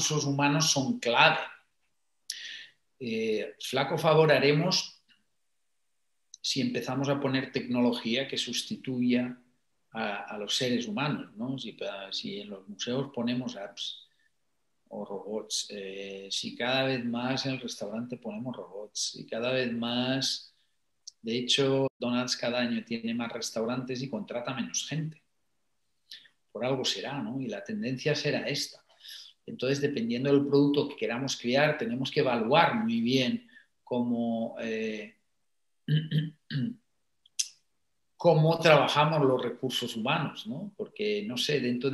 recursos humanos son clave. Flaco favor haremos si empezamos a poner tecnología que sustituya a los seres humanos, ¿no? Si en los museos ponemos apps o robots, si cada vez más en el restaurante ponemos robots, y cada vez más, de hecho, McDonald's cada año tiene más restaurantes y contrata menos gente. Por algo será, ¿no? Y la tendencia será esta. Entonces, dependiendo del producto que queramos crear, tenemos que evaluar muy bien cómo trabajamos los recursos humanos, ¿no? Porque, no sé, dentro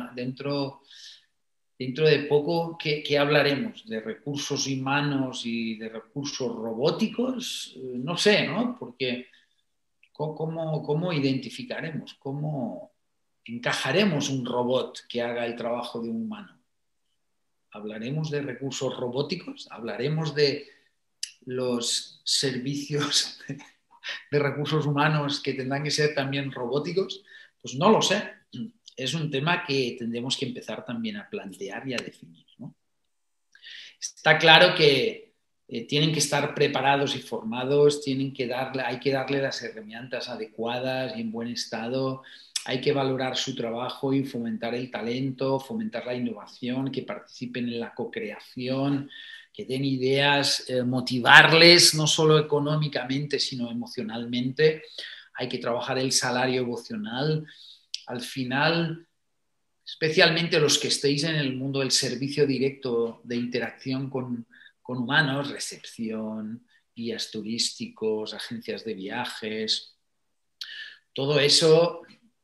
de poco, ¿qué hablaremos? ¿De recursos humanos y de recursos robóticos? No sé, ¿no? Porque ¿cómo identificaremos? ¿Cómo encajaremos un robot que haga el trabajo de un humano? ¿Hablaremos de recursos robóticos? ¿Hablaremos de los servicios de recursos humanos que tendrán que ser también robóticos? Pues no lo sé. Es un tema que tendremos que empezar también a plantear y a definir, ¿no? Está claro que tienen que estar preparados y formados, hay que darle las herramientas adecuadas y en buen estado, hay que valorar su trabajo y fomentar el talento, fomentar la innovación, que participen en la co-creación, que den ideas, motivarles no solo económicamente, sino emocionalmente. Hay que trabajar el salario emocional. Al final, especialmente los que estéis en el mundo del servicio directo de interacción con humanos, recepción, guías turísticos, agencias de viajes, todo eso,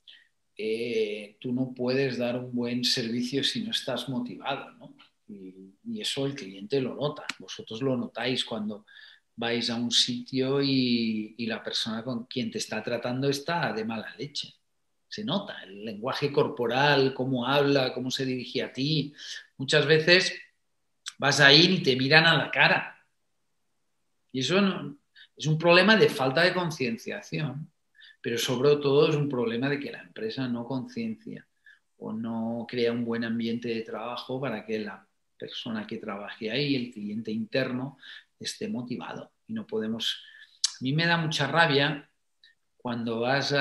tú no puedes dar un buen servicio si no estás motivado, ¿no? Y eso el cliente lo nota. Vosotros lo notáis cuando vais a un sitio y la persona con quien te está tratando está de mala leche. Se nota el lenguaje corporal, cómo habla, cómo se dirige a ti. Muchas veces vas a ir y te miran a la cara. Y eso es un problema de falta de concienciación, pero sobre todo es un problema de que la empresa no conciencia o no crea un buen ambiente de trabajo para que la persona que trabaje ahí, el cliente interno, esté motivado. Y no podemos... A mí me da mucha rabia cuando vas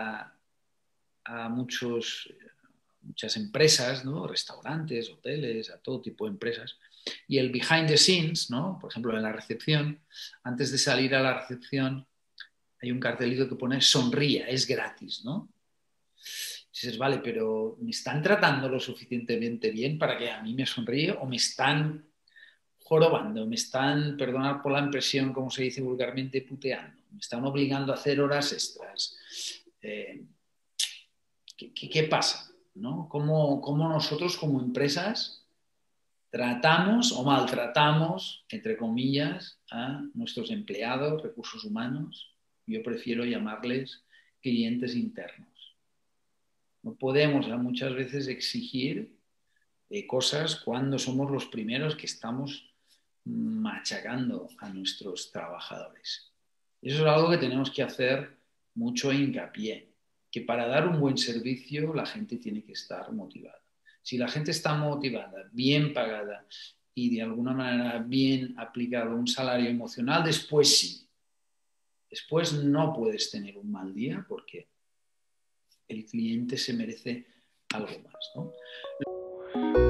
a muchas empresas, ¿no? Restaurantes, hoteles, a todo tipo de empresas, y el behind the scenes, ¿no? Por ejemplo, en la recepción, antes de salir a la recepción, hay un cartelito que pone sonría, es gratis, ¿no? Y dices, vale, pero ¿me están tratando lo suficientemente bien para que a mí me sonríe o me están jorobando, me están, perdonad por la impresión, como se dice vulgarmente, puteando, me están obligando a hacer horas extras? ¿Qué pasa? ¿No? ¿Cómo nosotros como empresas tratamos o maltratamos, entre comillas, a nuestros empleados, recursos humanos? Yo prefiero llamarles clientes internos. No podemos muchas veces exigir cosas cuando somos los primeros que estamos machacando a nuestros trabajadores. Eso es algo que tenemos que hacer mucho hincapié, que para dar un buen servicio la gente tiene que estar motivada. Si la gente está motivada, bien pagada y de alguna manera bien aplicado un salario emocional, después sí. Después no puedes tener un mal día porque el cliente se merece algo más, ¿no?